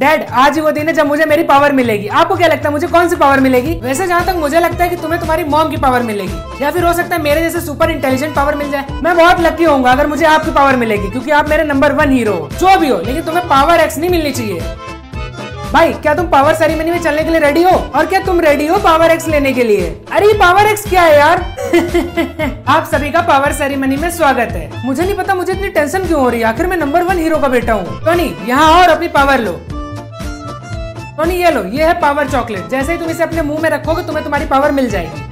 Dad आज ही वो दिन है जब मुझे मेरी पावर मिलेगी। आपको क्या लगता है मुझे कौन सी पावर मिलेगी? वैसे जहाँ तक मुझे लगता है कि तुम्हें तुम्हारी मॉम की पावर मिलेगी, या फिर हो सकता है मेरे जैसे सुपर इंटेलिजेंट पावर मिल जाए। मैं बहुत लकी होऊंगा अगर मुझे आपकी पावर मिलेगी, क्योंकि आप मेरे नंबर 1 हीरो हो। जो भी हो, लेकिन तुम्हें पावर एक्स नहीं मिलनी चाहिए। भाई क्या तुम पावर सेरेमनी में चलने के लिए रेडी हो? और क्या तुम रेडी हो पावर एक्स लेने के लिए? अरे ये पावर एक्स क्या है यार? आप सभी का पावर सेरेमनी में स्वागत है। मुझे नहीं पता मुझे इतनी टेंशन क्यों हो रही है, आखिर मैं नंबर 1 हीरो का बेटा हूँ। टोनी यहाँ और अपनी पावर लो। टोनी ये लो, ये है पावर चॉकलेट। जैसे ही तुम इसे अपने मुंह में रखोगे तुम्हें तुम्हारी पावर मिल जाएगी।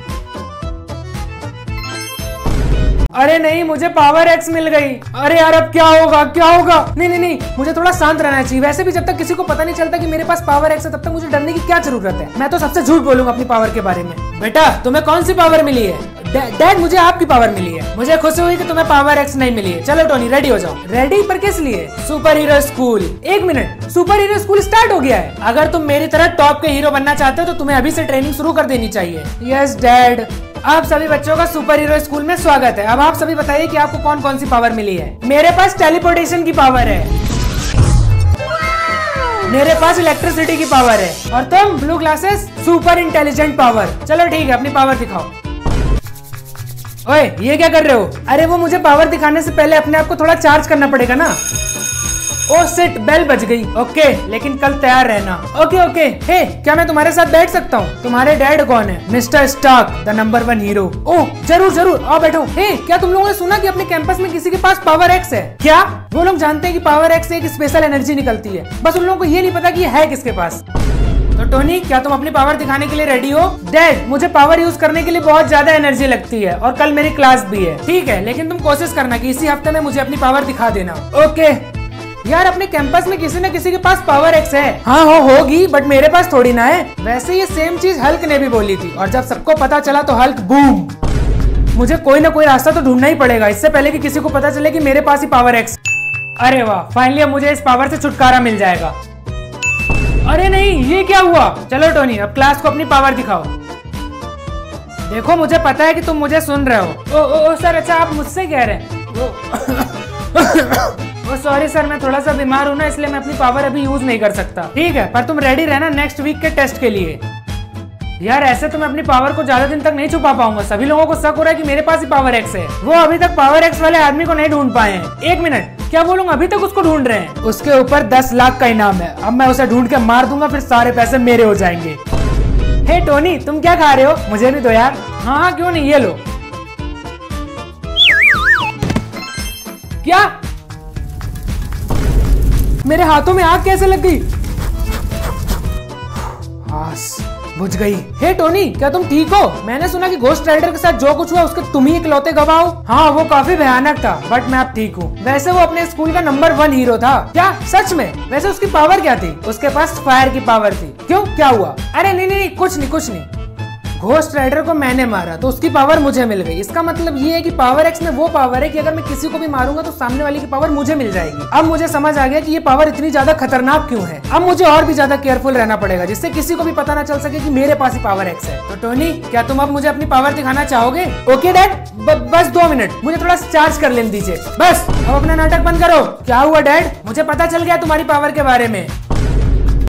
अरे नहीं, मुझे पावर एक्स मिल गई। अरे यार अब क्या होगा, क्या होगा? नहीं नहीं नहीं, मुझे थोड़ा शांत रहना चाहिए। वैसे भी जब तक किसी को पता नहीं चलता कि मेरे पास पावर एक्स है तब तक मुझे डरने की क्या जरूरत है। मैं तो सबसे झूठ बोलूंगा अपनी पावर के बारे में। बेटा तुम्हें कौन सी पावर मिली है? डैड मुझे आपकी पावर मिली है। मुझे खुशी हुई कि तुम्हें पावर एक्स नहीं मिली है। चलो टोनी रेडी हो जाओ। रेडी पर किस लिए? Super hero school. एक minute, super hero school start हो गया है। अगर तुम मेरी तरह टॉप के हीरो बनना चाहते हो तो तुम्हें अभी से ट्रेनिंग शुरू कर देनी चाहिए। Yes dad. आप सभी बच्चों का सुपर हीरो स्कूल में स्वागत है। अब आप सभी बताइए कि आपको कौन कौन सी पावर मिली है। मेरे पास टेलीपोर्टेशन की पावर है, मेरे पास इलेक्ट्रिसिटी की पावर है, और तुम blue glasses super intelligent power. चलो ठीक है, अपनी पावर दिखाओ। ओए ये क्या कर रहे हो? अरे वो मुझे पावर दिखाने से पहले अपने आप को थोड़ा चार्ज करना पड़ेगा ना। ओ शिट, बेल बज गई। ओके, लेकिन कल तैयार रहना। Okay okay. हे क्या मैं तुम्हारे साथ बैठ सकता हूँ? तुम्हारे डैड कौन है? Mister Stark, the number 1 hero. Oh जरूर जरूर, आओ बैठो। हे क्या तुम लोगों ने सुना कि अपने कैंपस में किसी के पास पावर एक्स है? क्या वो लोग जानते हैं कि पावर एक्स से एक स्पेशल एनर्जी निकलती है, बस उन लोगों को ये नहीं पता कि है किसके पास। तो टोनी क्या तुम अपनी पावर दिखाने के लिए रेडी हो? डैड मुझे पावर यूज करने के लिए बहुत ज्यादा एनर्जी लगती है, और कल मेरी क्लास भी है। ठीक है, लेकिन तुम कोशिश करना कि इसी हफ्ते में मुझे अपनी पावर दिखा देना। ओके यार, अपने कैंपस में किसी न किसी के पास पावर एक्स है। हाँ होगी, बट मेरे पास थोड़ी ना है। वैसे ये सेम चीज हल्क ने भी बोली थी, और जब सबको पता चला तो हल्क बूम। मुझे कोई ना कोई रास्ता तो ढूंढना ही पड़ेगा इससे पहले कि किसी को पता चले कि मेरे पास ही पावर एक्स। अरे वाह, फाइनली अब मुझे इस पावर से छुटकारा मिल जाएगा। अरे नहीं, ये क्या हुआ? चलो टोनी अब क्लास को अपनी पावर दिखाओ। देखो मुझे पता है कि तुम मुझे सुन रहे हो। ओ सर, अच्छा आप मुझसे कह रहे हैं? सॉरी सर, मैं थोड़ा सा बीमार हूँ ना, इसलिए मैं अपनी पावर अभी यूज नहीं कर सकता। ठीक है, पर तुम रेडी रहना नेक्स्ट वीक के टेस्ट के लिए। यार ऐसे तो मैं अपनी पावर को ज्यादा दिन तक नहीं छुपा पाऊंगा। सभी लोगों को शक हो रहा है कि मेरे पास ही पावर एक्स है। वो अभी तक पावर एक्स वाले आदमी को नहीं ढूंढ पाए हैं। एक मिनट, क्या वो लोग अभी तक उसको ढूंढ रहे हैं? उसके ऊपर 10 लाख का इनाम है। अब मैं उसे ढूंढ के मार दूंगा, फिर सारे पैसे मेरे हो जाएंगे। हे टोनी तुम क्या खा रहे हो? मुझे भी दो यार। हाँ क्यों नहीं, ये लो। क्या मेरे हाथों में आग कैसे लग गई? बुझ गई। हे टोनी क्या तुम ठीक हो? मैंने सुना कि घोस्ट राइडर के साथ जो कुछ हुआ उसके तुम ही इकलौते गवाह हो। हाँ वो काफी भयानक था, बट मैं अब ठीक हूँ। वैसे वो अपने स्कूल का नंबर 1 हीरो था। क्या सच में? वैसे उसकी पावर क्या थी? उसके पास फायर की पावर थी। क्यों, क्या हुआ? अरे नहीं, कुछ नहीं। घोस्ट राइडर को मैंने मारा तो उसकी पावर मुझे मिल गई। इसका मतलब ये है कि पावर एक्स में वो पावर है कि अगर मैं किसी को भी मारूंगा तो सामने वाले की पावर मुझे मिल जाएगी। अब मुझे समझ आ गया कि ये पावर इतनी ज्यादा खतरनाक क्यों है। अब मुझे और भी ज्यादा केयरफुल रहना पड़ेगा, जिससे किसी को भी पता ना चल सके कि मेरे पास ही पावर एक्स है। तो टोनी क्या तुम अब मुझे अपनी पावर दिखाना चाहोगे? ओके डैड, बस 2 मिनट, मुझे थोड़ा चार्ज कर लेने दीजिए। बस अब अपना नाटक बंद करो। क्या हुआ डैड? मुझे पता चल गया तुम्हारी पावर के बारे में।